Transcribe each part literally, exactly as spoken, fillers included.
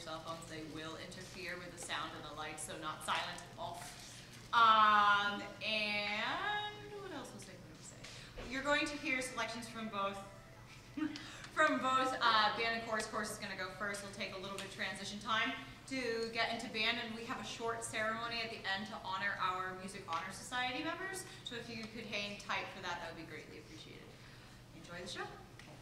cell phones, they will interfere with the sound and the lights, so not silent, off. Um, and what else was I going to say? You're going to hear selections from both from both uh, band and chorus. Chorus is going to go first. We'll take a little bit of transition time to get into band, and we have a short ceremony at the end to honor our Music Honor Society members. So if you could hang tight for that, that would be greatly appreciated. Enjoy the show.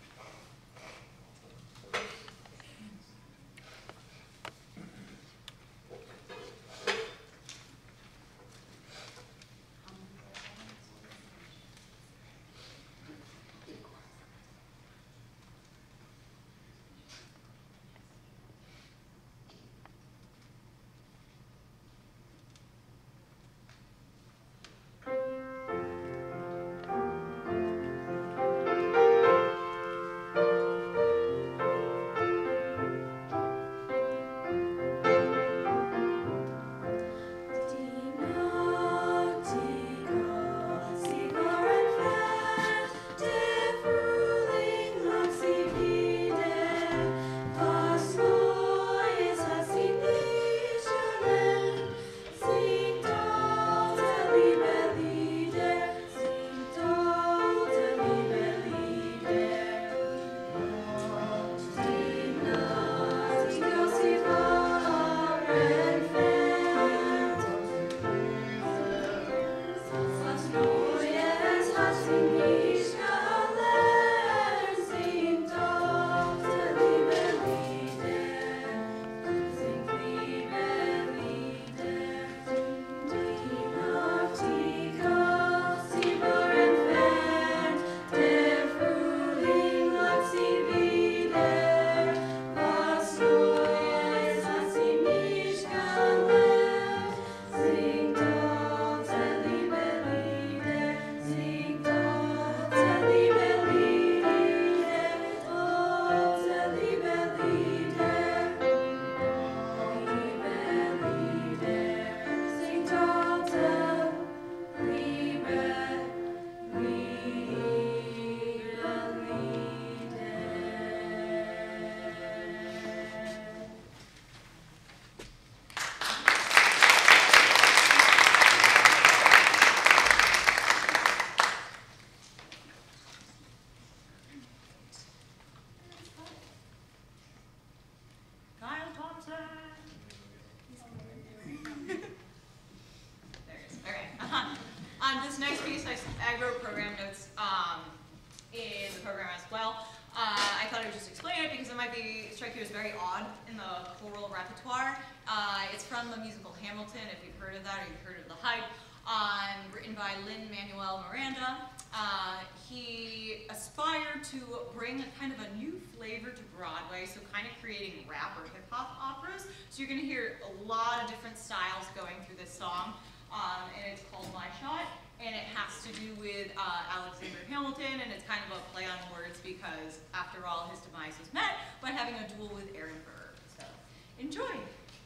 To bring a kind of a new flavor to Broadway, so kind of creating rap or hip-hop operas. So you're going to hear a lot of different styles going through this song, um, and it's called My Shot, and it has to do with uh, Alexander Hamilton, and it's kind of a play on words because, after all, his demise was met by having a duel with Aaron Burr. So enjoy!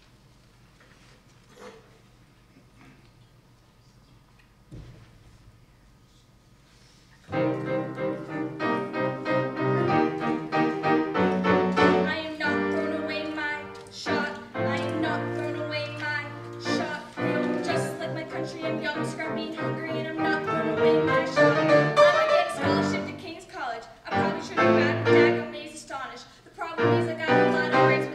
Scrappy, hungry, and I'm not throwing away my shot. I might get a scholarship to King's College. I probably should have gotten a dag, amazed, astonished. The problem is I got a lot of grades.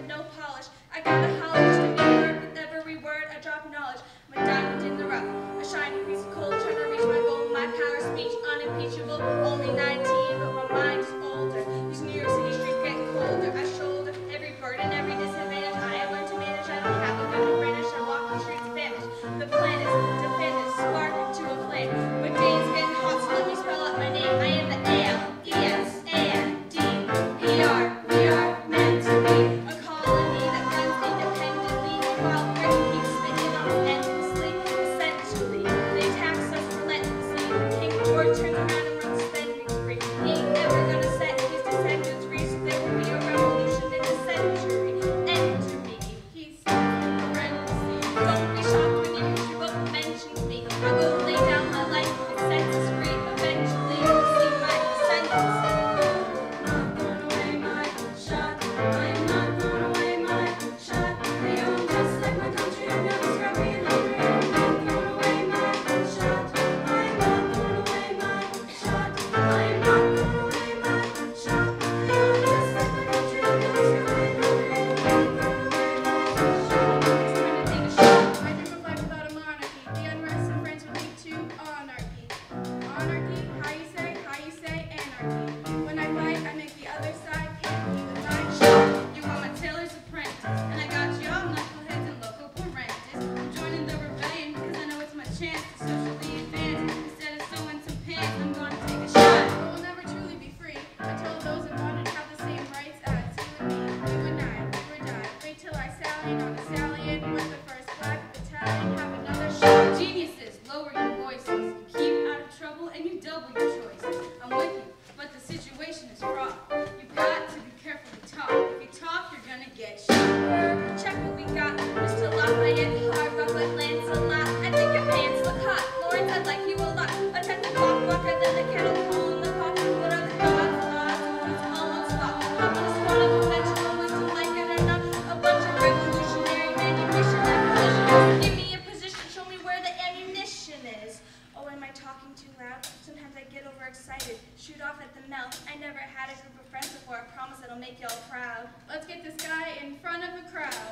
get sharper. Check what we got. Mister Lafayette, carved up like Lancelot. I think your pants look hot. Lawrence, I'd like you a lot. A ten o'clock walker, then the kettle calling the pot. What are the gods, laws, who's almost spot? Hop on a squad of conventional wisdom, like it or not. A bunch of revolutionary manumission like position. Give me a position, show me where the ammunition is. Oh, am I talking too loud? Sometimes I get overexcited, shoot off at the mouth. I never had a group of friends before. I promise it'll make y'all proud. Let's get this guy in front of a crowd.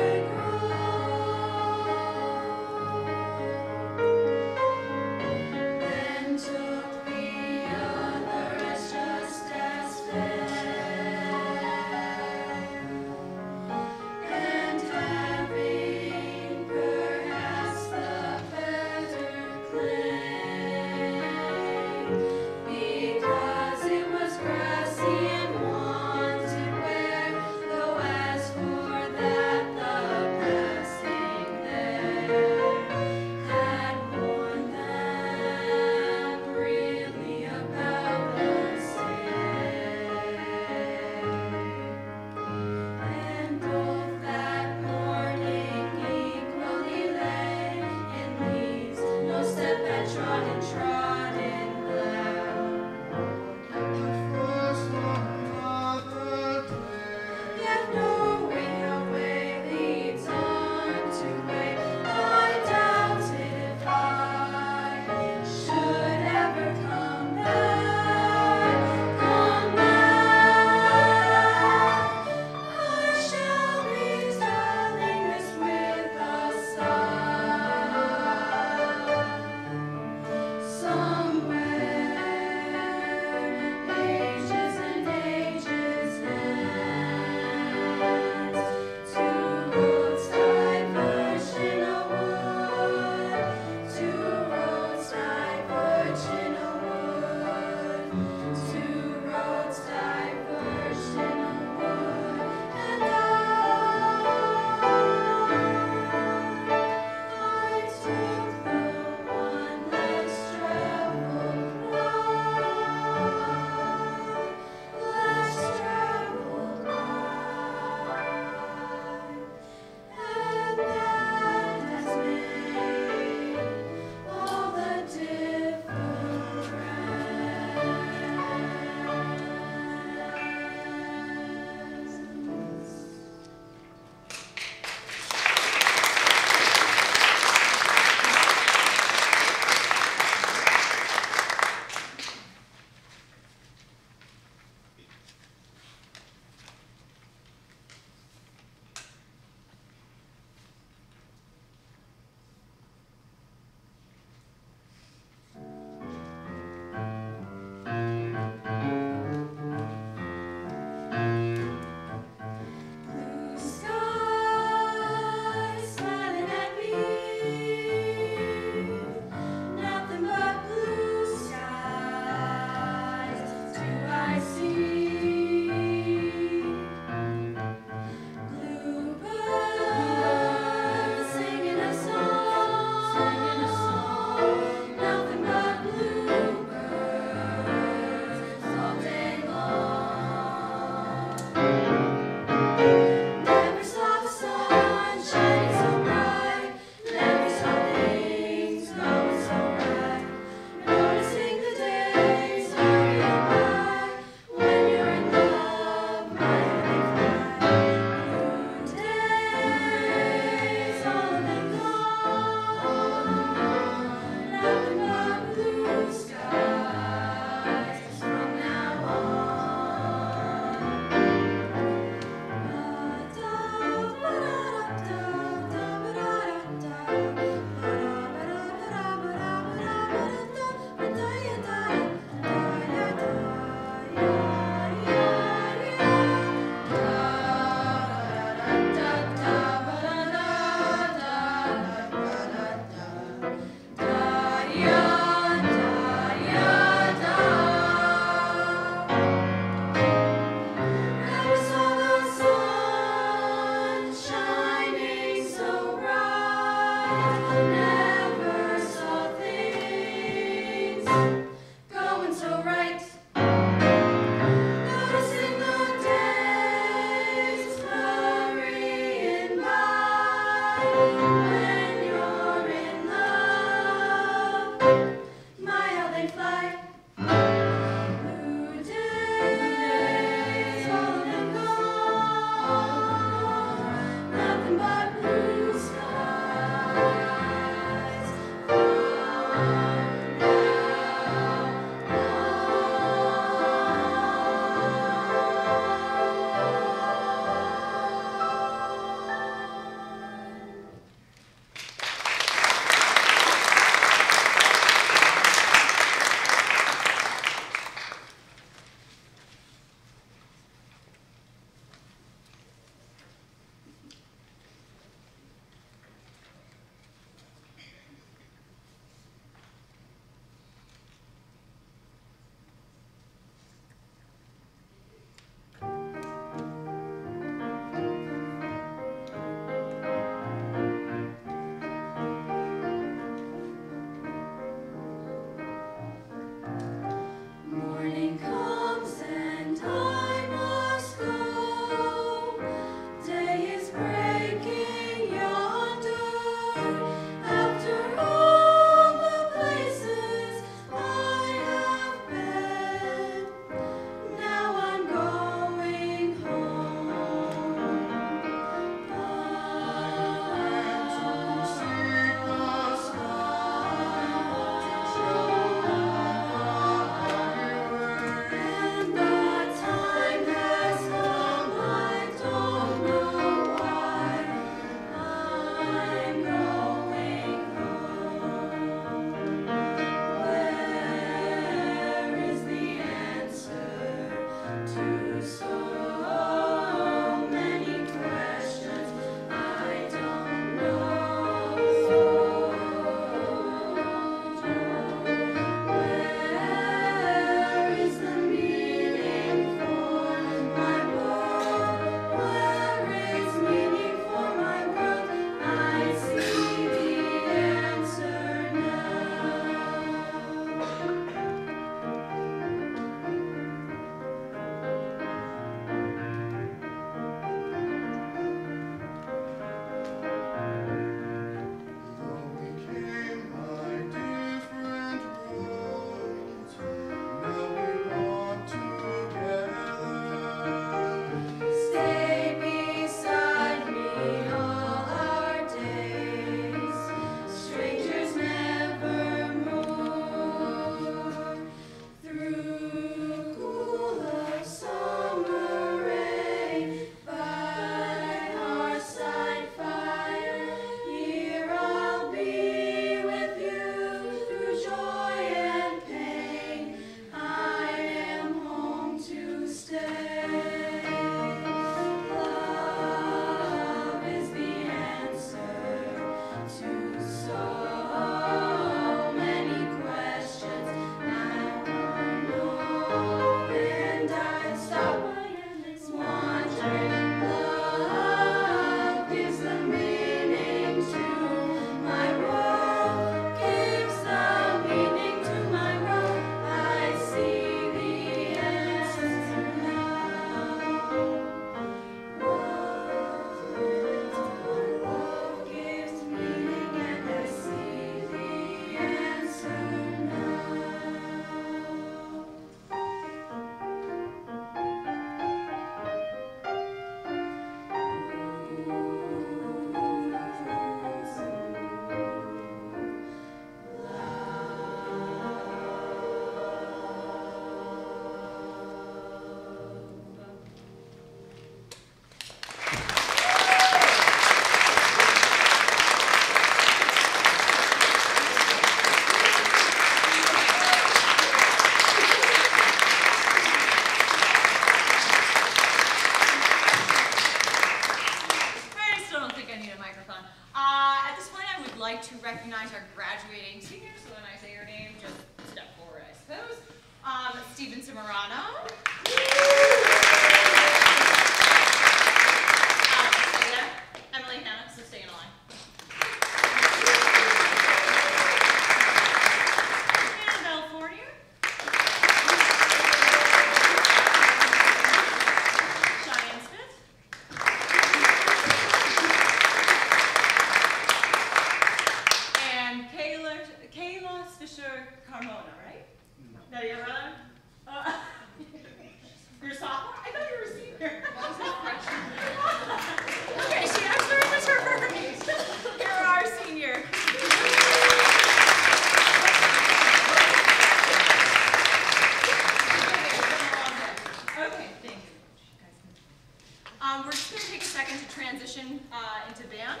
transition uh, into band.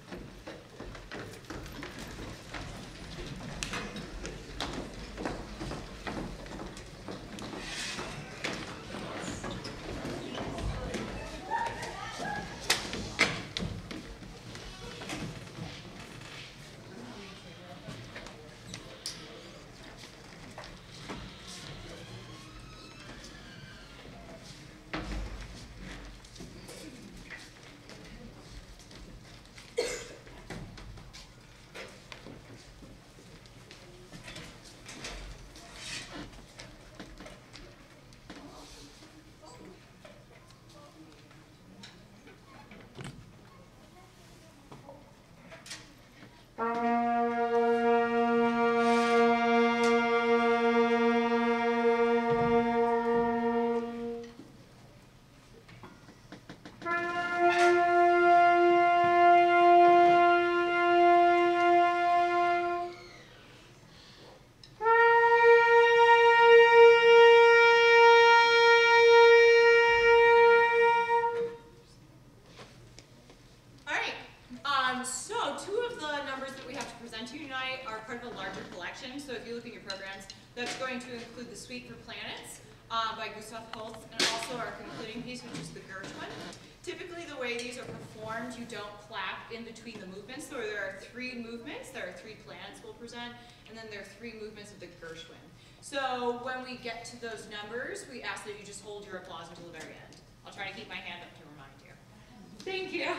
So if you look at your programs, that's going to include the Suite for Planets uh, by Gustav Holst, and also our concluding piece, which is the Gershwin. Typically, the way these are performed, you don't clap in between the movements. So there are three movements. There are three planets we'll present, and then there are three movements of the Gershwin. So when we get to those numbers, we ask that you just hold your applause until the very end. I'll try to keep my hand up to remind you. Thank you.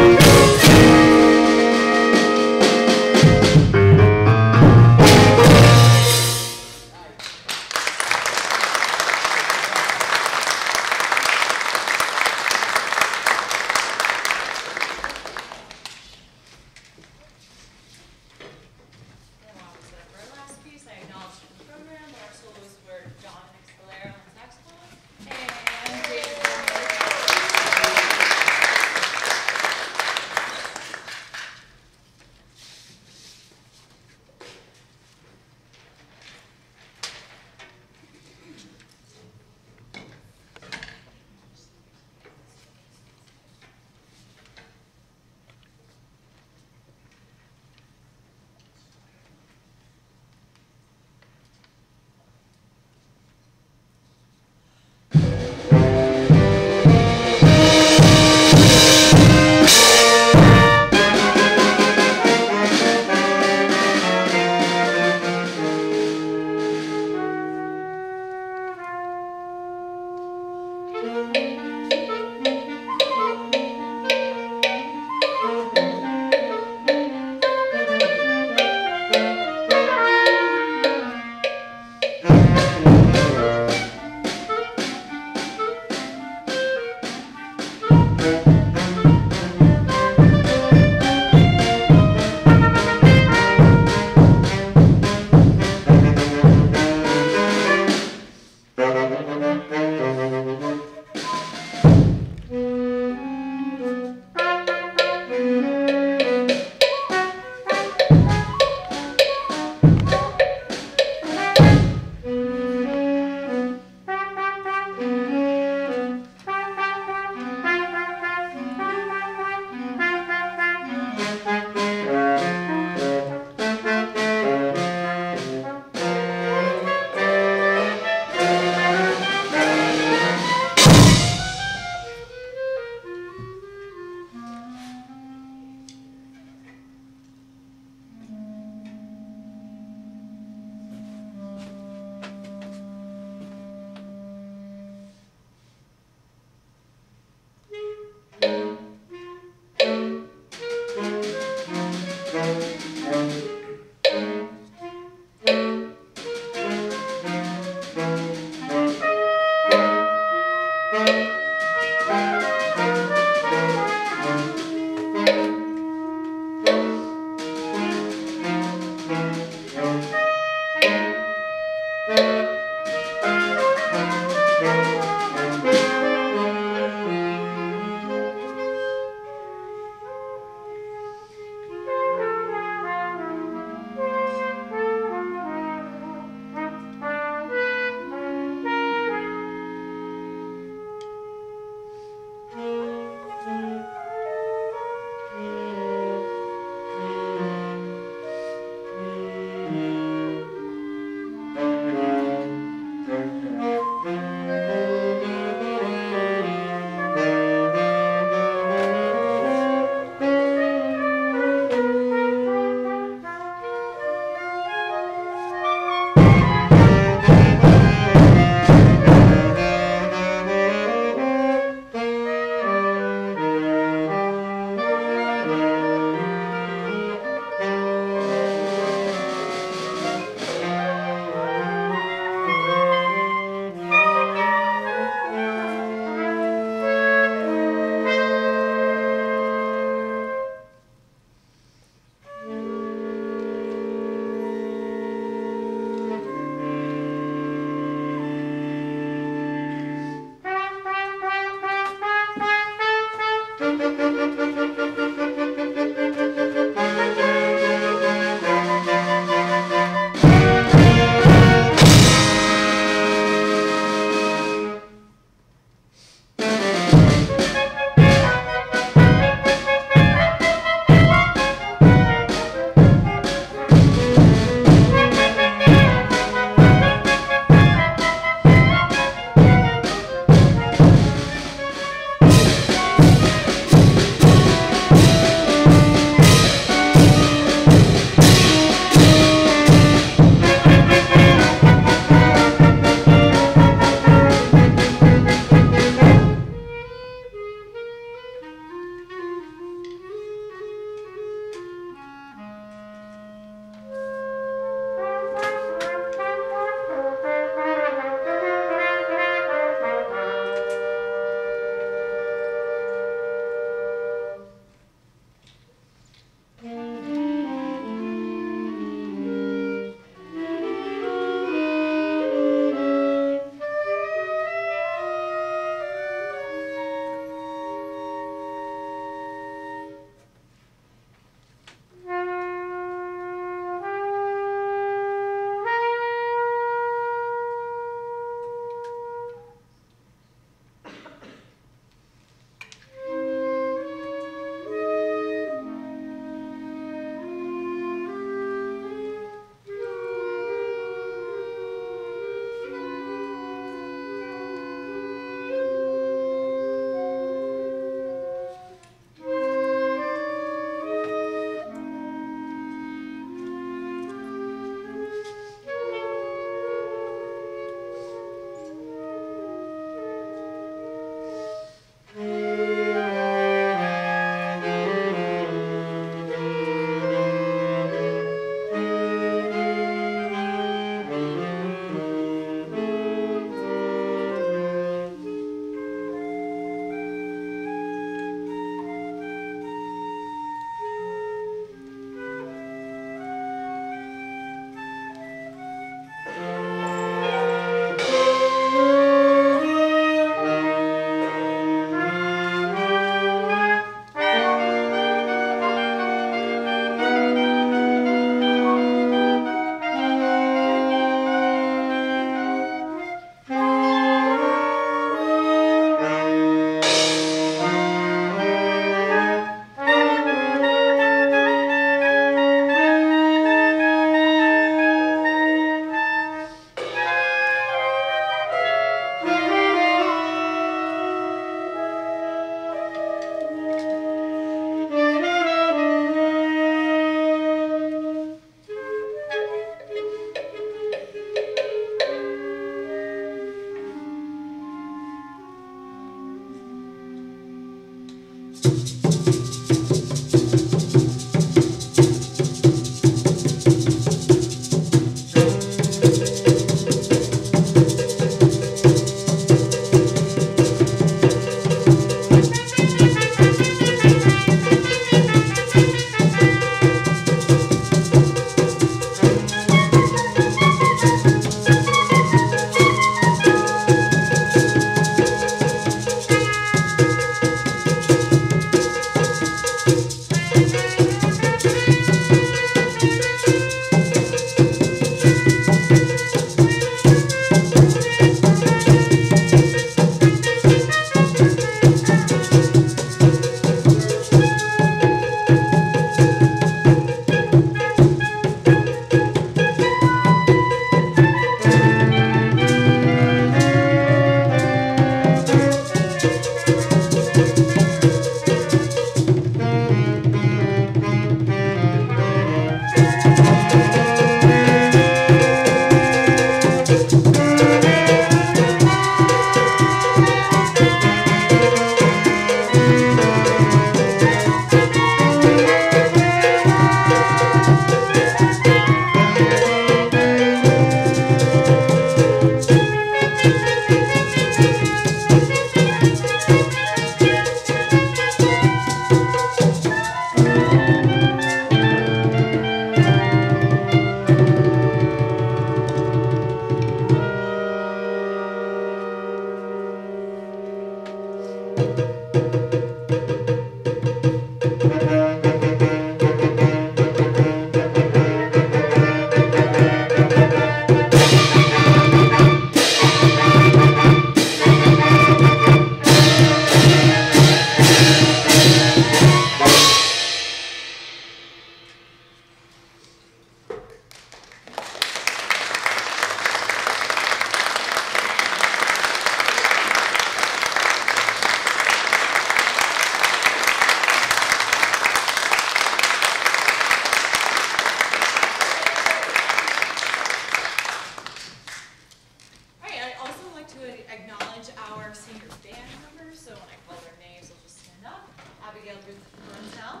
acknowledge our senior band members, so when I call their names, they'll just stand up. Abigail Bruntel.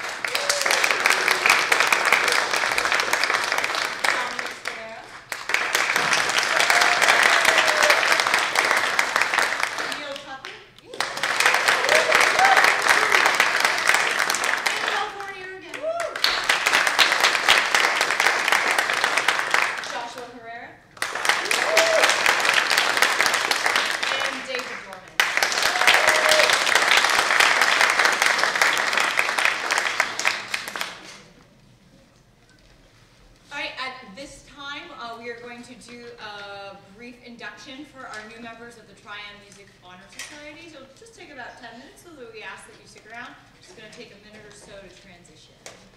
For our new members of the Triumph Music Honor Society. So just take about ten minutes, so that we ask that you stick around. Just going to take a minute or so to transition.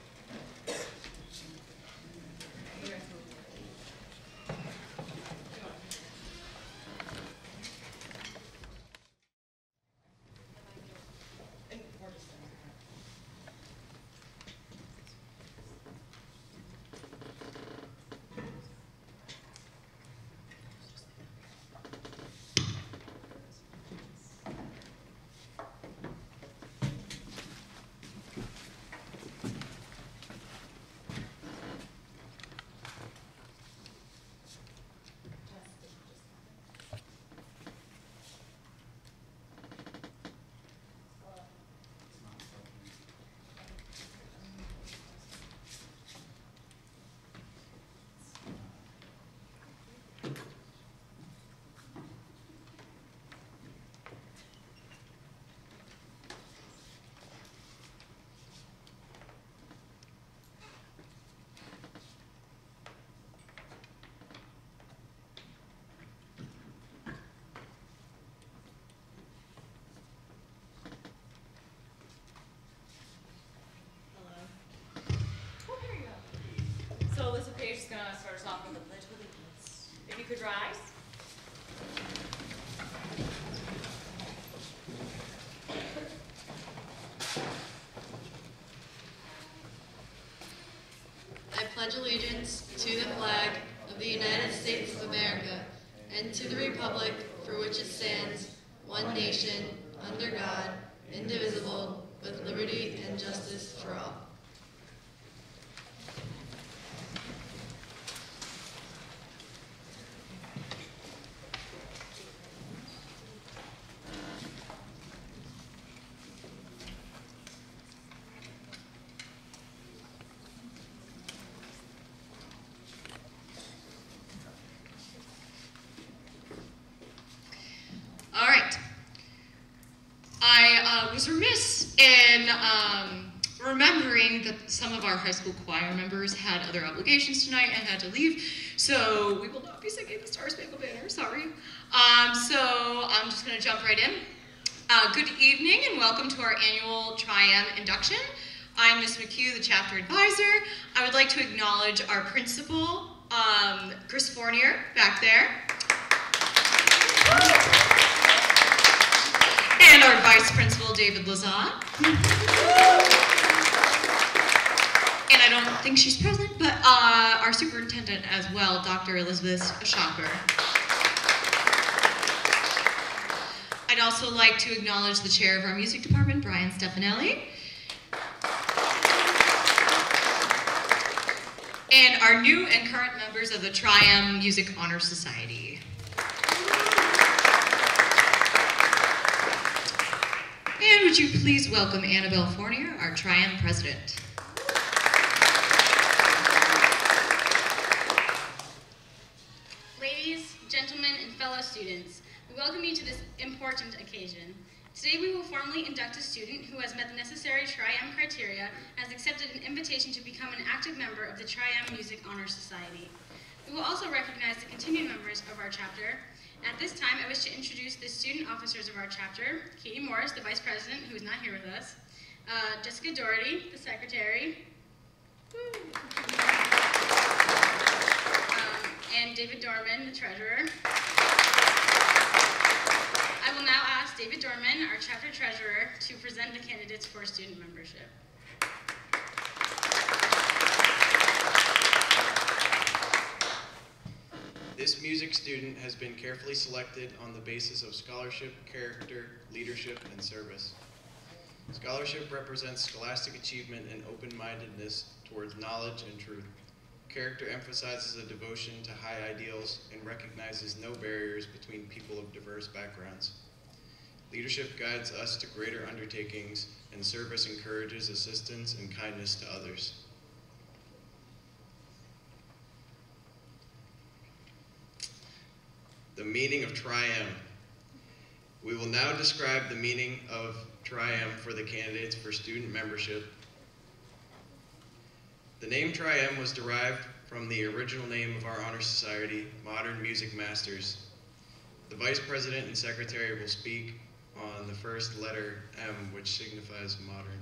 Paige is going to start us off with the Pledge of Allegiance. If you could rise. I pledge allegiance to the flag of the United States of America and to the republic for which it stands, one nation, under God, indivisible, with liberty and justice for all. was remiss in um, remembering that some of our high school choir members had other obligations tonight and had to leave, so we will not be singing the Star Spangled Banner, sorry. Um, so I'm just going to jump right in. Uh, good evening and welcome to our annual Tri-M induction. I'm Miz McHugh, the chapter advisor. I would like to acknowledge our principal, um, Chris Fournier, back there. And our vice principal, David Lazat. And I don't think she's present, but uh, our superintendent as well, Doctor Elizabeth Schopper. I'd also like to acknowledge the chair of our music department, Brian Stefanelli. And our new and current members of the Tri-M Music Honor Society. And would you please welcome Annabelle Fournier, our Tri-M president. Ladies, gentlemen, and fellow students, we welcome you to this important occasion. Today we will formally induct a student who has met the necessary Tri-M criteria and has accepted an invitation to become an active member of the Tri-M Music Honor Society. We will also recognize the continued members of our chapter. At this time, I wish to introduce the student officers of our chapter: Katie Morris, the vice president, who is not here with us, uh, Jessica Doherty, the secretary, um, and David Dorman, the treasurer. I will now ask David Dorman, our chapter treasurer, to present the candidates for student membership. This music student has been carefully selected on the basis of scholarship, character, leadership, and service. Scholarship represents scholastic achievement and open-mindedness towards knowledge and truth. Character emphasizes a devotion to high ideals and recognizes no barriers between people of diverse backgrounds. Leadership guides us to greater undertakings, and service encourages assistance and kindness to others. The meaning of Tri-M. We will now describe the meaning of Tri-M for the candidates for student membership. The name Tri-M was derived from the original name of our honor society, Modern Music Masters. The Vice President and Secretary will speak on the first letter M, which signifies modern.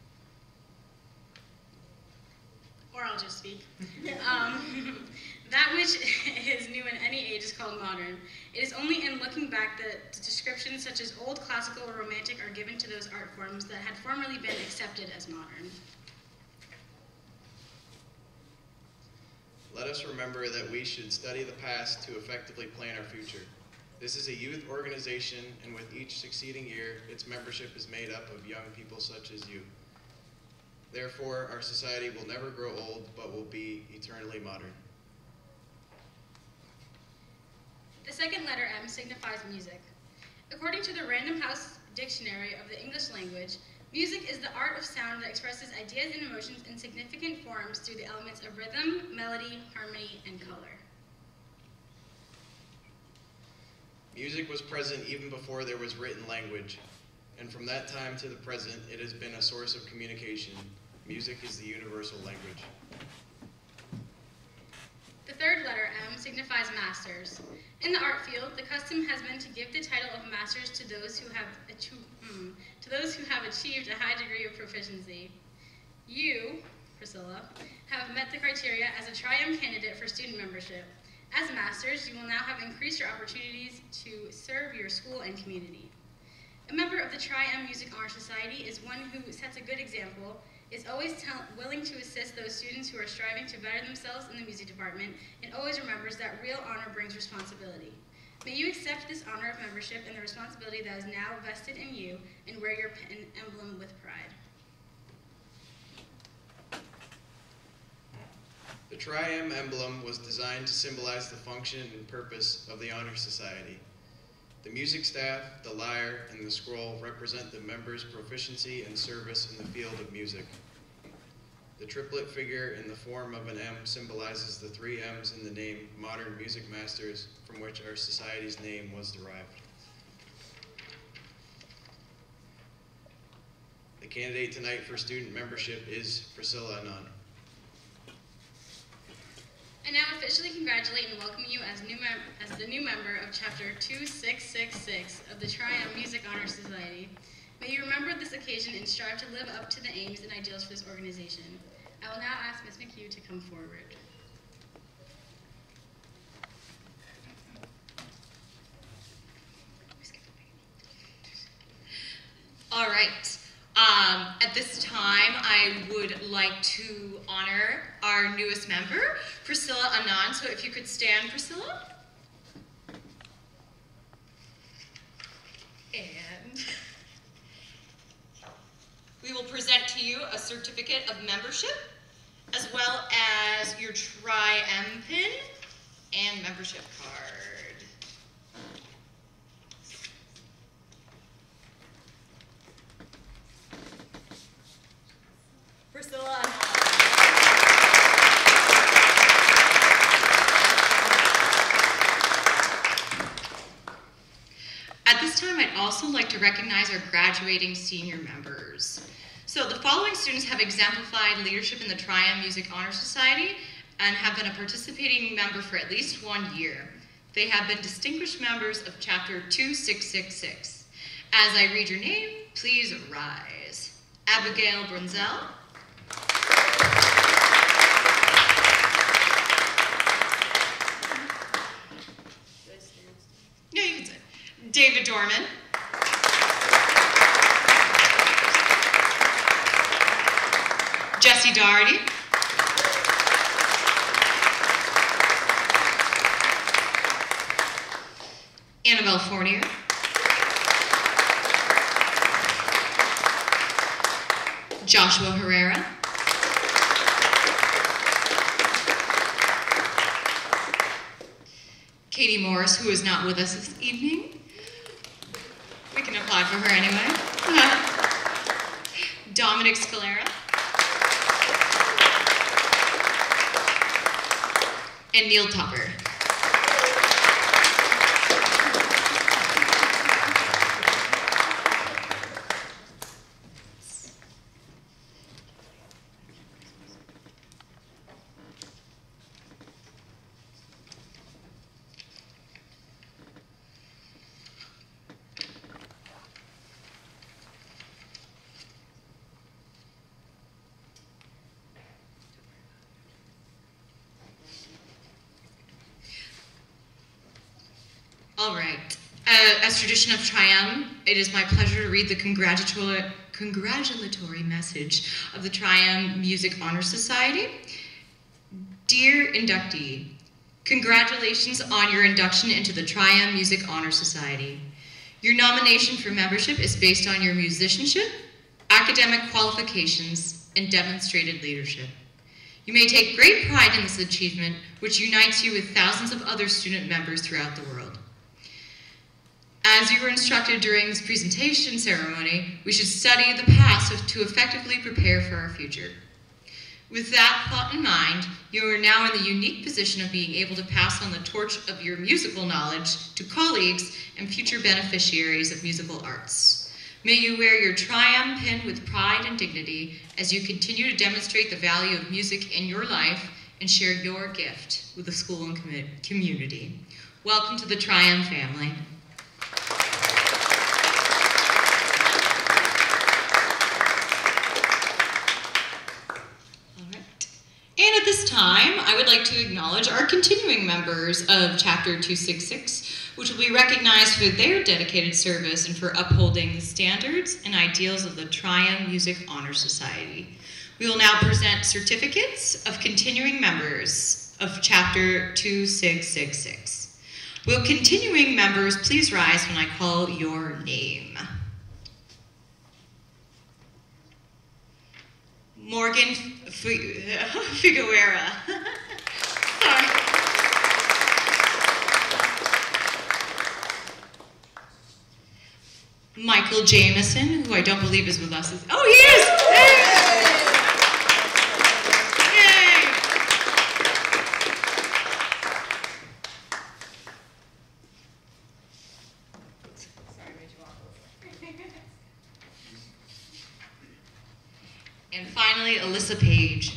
Or I'll just speak. um, that which is new in any age is called modern. It is only in looking back that descriptions such as old, classical, or romantic are given to those art forms that had formerly been accepted as modern. Let us remember that we should study the past to effectively plan our future. This is a youth organization, and with each succeeding year, its membership is made up of young people such as you. Therefore, our society will never grow old, but will be eternally modern. The second letter M signifies music. According to the Random House Dictionary of the English Language, music is the art of sound that expresses ideas and emotions in significant forms through the elements of rhythm, melody, harmony, and color. Music was present even before there was written language, and from that time to the present, it has been a source of communication. Music is the universal language. The third letter M signifies masters. In the art field, the custom has been to give the title of masters to those who have achieved, mm, to those who have achieved a high degree of proficiency. You, Priscilla, have met the criteria as a Tri-M candidate for student membership. As masters, you will now have increased your opportunities to serve your school and community. A member of the Tri-M Music Honor Society is one who sets a good example, is always willing to assist those students who are striving to better themselves in the music department, and always remembers that real honor brings responsibility. May you accept this honor of membership and the responsibility that is now vested in you, and wear your pin emblem with pride. The Tri-M emblem was designed to symbolize the function and purpose of the Honor Society. The music staff, the lyre, and the scroll represent the members' proficiency and service in the field of music. The triplet figure in the form of an M symbolizes the three M's in the name Modern Music Masters, from which our society's name was derived. The candidate tonight for student membership is Priscilla Anand. I now officially congratulate and welcome you as, new as the new member of Chapter two six six six of the Tri-M Music Honor Society. May you remember this occasion and strive to live up to the aims and ideals for this organization. I will now ask Miz McHugh to come forward. All right. Um, at this time, I would like to honor our newest member, Priscilla Anand. So if you could stand, Priscilla. And we will present to you a certificate of membership, as well as your Tri-M pin and membership card. Priscilla. At this time, I'd also like to recognize our graduating senior members. So the following students have exemplified leadership in the Tri-M Music Honor Society and have been a participating member for at least one year. They have been distinguished members of Chapter two six six six. As I read your name, please rise. Abigail Brunzel. Yeah, you can say. David Dorman. Jesse Doherty. Annabelle Fournier, Joshua Herrera, Katie Morris, who is not with us this evening. We can apply for her anyway. Dominic Scalera, and Neil Tupper. All right. Uh, as tradition of Triumph, it is my pleasure to read the congratulatory, congratulatory message of the Triumph Music Honor Society. Dear inductee, congratulations on your induction into the Triumph Music Honor Society. Your nomination for membership is based on your musicianship, academic qualifications, and demonstrated leadership. You may take great pride in this achievement, which unites you with thousands of other student members throughout the world. As you were instructed during this presentation ceremony, we should study the past to effectively prepare for our future. With that thought in mind, you are now in the unique position of being able to pass on the torch of your musical knowledge to colleagues and future beneficiaries of musical arts. May you wear your Triumph pin with pride and dignity as you continue to demonstrate the value of music in your life and share your gift with the school and com- community. Welcome to the Triumph family. And at this time, I would like to acknowledge our continuing members of Chapter two sixty-six, which will be recognized for their dedicated service and for upholding the standards and ideals of the Triumph Music Honor Society. We will now present certificates of continuing members of Chapter two sixty-six. Will continuing members please rise when I call your name? Morgan F Figuera. Sorry. Michael Jameson, who I don't believe is with us. Is, oh, he is! Yay! Sorry, made you walk over. And finally, Alyssa Page.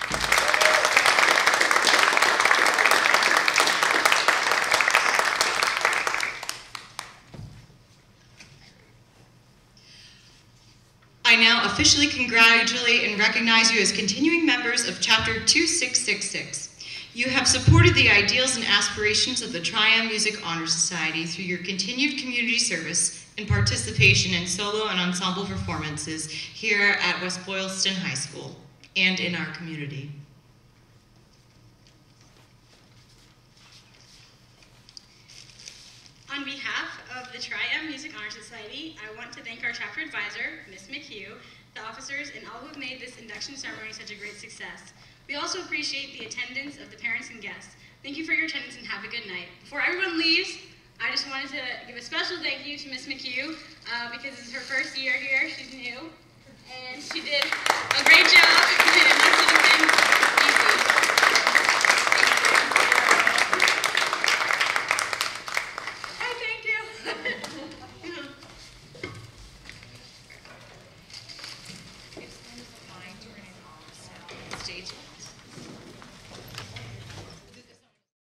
I now officially congratulate and recognize you as continuing members of Chapter two sixty-six. You have supported the ideals and aspirations of the Triumph Music Honor Society through your continued community service and participation in solo and ensemble performances here at West Boylston High School and in our community. On behalf of the Triumph Music Honor Society, I want to thank our chapter advisor, Miz McHugh, the officers, and all who have made this induction ceremony such a great success. We also appreciate the attendance of the parents and guests. Thank you for your attendance and have a good night. Before everyone leaves, I just wanted to give a special thank you to Miz McHugh uh, because this is her first year here. She's new, and she did a great job.